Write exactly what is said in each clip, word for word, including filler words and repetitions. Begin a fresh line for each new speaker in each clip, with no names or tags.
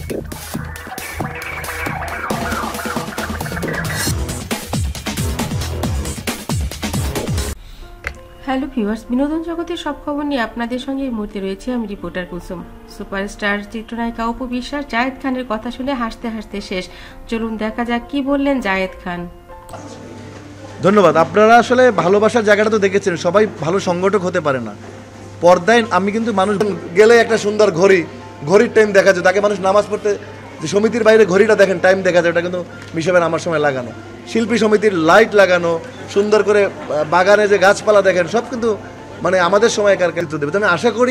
Hello viewers, বিনোদন জগতের সব খবর নিয়ে আপনাদের সঙ্গে এই মুহূর্তে রয়েছে আমি রিপোর্টার কুলসুম। সুপারস্টার চিত্রনায়িকা অপু বিশ্বাস জায়েদ খানের কথা শুনে হাসতে হাসতে শেষ। চলুন দেখা যাক কি বললেন জায়েদ খান।
ধন্যবাদ। আপনারা আসলে ভালোবাসার জায়গাটা তো দেখেছেন, সবাই ভালো সংগঠক হতে পারে না। পর্দায় আমি কিন্তু মানুষ গেলে একটা সুন্দর ঘড়ি ঘড়ির টাইম দেখা যায়, তাকে মানুষ নামাজ পড়তে যে সমিতির বাইরে ঘড়িটা দেখেন টাইম দেখা যায়, ওটা কিন্তু মিশাবেন আমার সময় লাগানো। শিল্পী সমিতির লাইট লাগানো, সুন্দর করে বাগানে যে গাছপালা দেখেন, সব কিন্তু মানে আমাদের সময়কার কৃতিত্ব দেবে। তো আমি আশা করি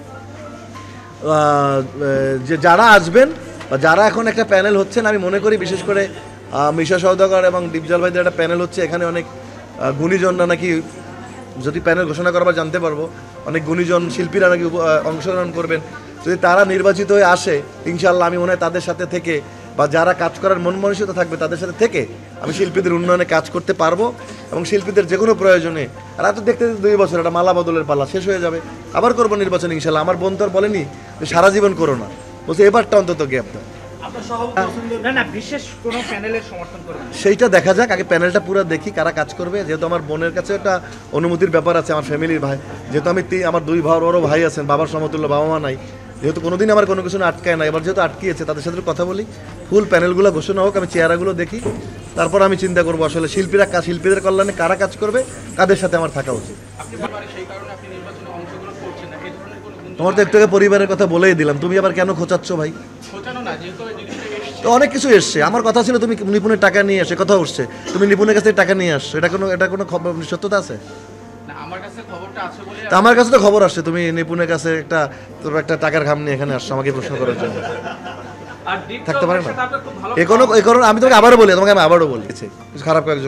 যে যারা আসবেন বা যারা এখন একটা প্যানেল হচ্ছেন, আমি মনে করি বিশেষ করে মিশা সওদাগর এবং দীপজল ভাইদের একটা প্যানেল হচ্ছে, এখানে অনেক গুণীজনরা নাকি, যদি প্যানেল ঘোষণা করবার জানতে পারবো, অনেক গুণীজন শিল্পীরা নাকি অংশগ্রহণ করবেন। যদি তারা নির্বাচিত হয়ে আসে, ইনশাআল্লাহ আমি মনে হয় তাদের সাথে থেকে বা যারা কাজ করার মন মানসিকতা থাকবে তাদের সাথে থেকে আমি শিল্পীদের উন্নয়নে কাজ করতে পারবো এবং শিল্পীদের যে কোনো প্রয়োজনে। আর এত দেখতে দেখতে দুই বছর একটা মালা বদলের পালা শেষ হয়ে যাবে, আবার করবো নির্বাচন ইনশাআল্লাহ। আমার বোন তো আর বলেনি যে সারা জীবন করো না, বলছে এবারটা অন্তত গ্যাপ দাও। সেইটা দেখা যাক, আগে প্যানেলটা পুরো দেখি কারা কাজ করবে। যেহেতু আমার বোনের কাছে একটা অনুমতির ব্যাপার আছে, আমার ফ্যামিলির ভাই, যেহেতু আমি আমার দুই ভাই ওরও ভাই আছেন, বাবার সমতুল্য বাবা মা নাই, যেহেতু কোনোদিন আমার কোনো কিছু আটকায় না, এবার যেহেতু আটকিয়েছে তাদের সাথে কথা বলি, ফুল প্যানেলগুলো ঘোষণা হোক, আমি চেহারাগুলো দেখি, তারপর আমি চিন্তা করবো আসলে শিল্পীরা শিল্পীদের কল্যাণে কারা কাজ করবে, কাদের সাথে আমার থাকা উচিত। তোমার তো একটু আগে পরিবারের কথা বলেই দিলাম, তুমি আবার কেন খোঁচাচ্ছ ভাই? তো অনেক কিছু এসছে, আমার কথা ছিল তুমি নিপুণের টাকা নিয়ে আসে, কথা উঠছে তুমি নিপুণের কাছে টাকা নিয়ে আসছো, এটা কোনো এটা কোনো সত্যতা আছে? তা আমার কাছে তো খবর আসছে তুমি নিপুণের কাছে একটা তোর একটা টাকার ঘাম নিয়ে এখানে আসছো আমাকে প্রশ্ন করার জন্য। থাকতে পারে না এ কোনো এ কোনো আমি তোমাকে আবারও বলি, তোমাকে আমি আবারও বলি খারাপ কয়েকজন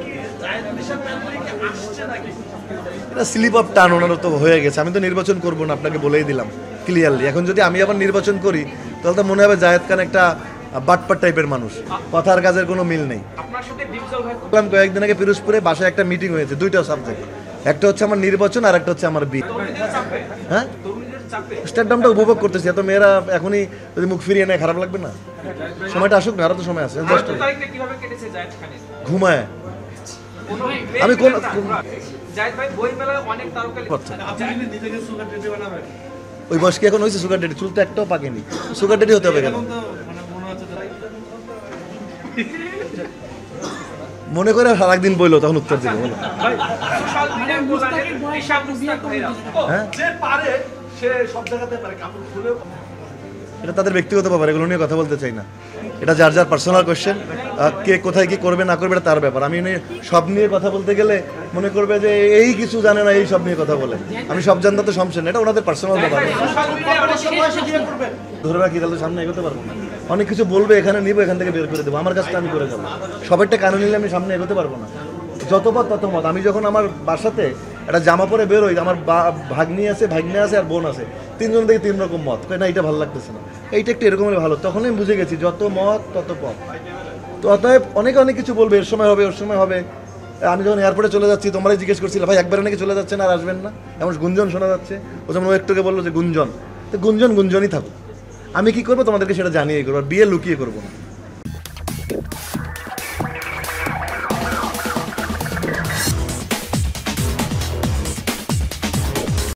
এটা স্লিপ অফ টান ওনারও তো হয়ে গেছে। আমি তো নির্বাচন করবো না, আপনাকে বলেই দিলাম ক্লিয়ারলি। এখন যদি আমি আবার নির্বাচন করি তাহলে তো মনে হবে জায়েদ খান একটা বাটপার টাইপের মানুষ, কথার কাজের কোনো মিল নেই। কয়েকদিন আগে পিরোজপুরে বাসায় একটা মিটিং হয়েছে, দুইটা সাবজেক্ট, একটা হচ্ছে আমার নির্বাচন আর একটা হচ্ছে আমার বিয়ে। হ্যাঁ, স্টেডিয়ামটা উপভোগ করতেছি, এত মেয়েরা এখনই যদি মুখ ফিরিয়ে নেয় খারাপ লাগবে না? সময়টা আসুক না, আরো তো সময় আছে। ঘুমায় আমি কোন ওই বয়স কি এখন হয়েছে সুগার ডেডি? চুল তো একটাও পাকেনি, সুগার ডেডি হতে হবে কেন? মনে করে সারাদিন বইলো তখন উত্তর দিল। এটা তাদের ব্যক্তিগত ব্যাপার, এগুলো নিয়ে কথা বলতে চাই না। এটা যার যার পার্সোনাল কোয়েশ্চেন, কে কোথায় কি করবে না করবে এটা তার ব্যাপার। আমি সব নিয়ে কথা বলতে গেলে মনে করবে যে এই কিছু জানে না, এই সব নিয়ে কথা বলে। আমি সব জানতে তো সমস্যা না, এটা ওনাদের পার্সোনাল ব্যাপার। ধরে রাখি তাহলে সামনে এগোতে পারবো না। অনেক কিছু বলবে, এখানে নিবো, এখান থেকে বের করে দেবো, আমার কাজটা আমি করে যাবো। সবাইটা কানে নিলে আমি সামনে এগোতে পারবো না। যত পথ তত মত। আমি যখন আমার বাসাতে একটা জামা পরে বেরোই, আমার ভাগ্নি আছে, ভাগ্নে আছে আর বোন আছে, তিনজন থেকে তিন রকম মত, না এটা ভালো লাগতেছে না, এইটা একটু এরকমের ভালো। তখন আমি বুঝে গেছি যত মত তত পথ। তো অতএব অনেকে অনেক কিছু বলবে, এর সময় হবে ওর সময় হবে। আমি যখন এয়ারপোর্টে চলে যাচ্ছি তোমরাই জিজ্ঞেস করছিলে ভাই একবারে নাকি চলে যাচ্ছেন আর আসবেন না, এমন গুঞ্জন শোনা যাচ্ছে। ও যেমন ও একটুকে বললো যে গুঞ্জন, তো গুঞ্জন গুঞ্জনই থাকুক। আমি কি করবো তোমাদেরকে সেটা জানিয়ে করবো, আর বিয়ে লুকিয়ে করবো না।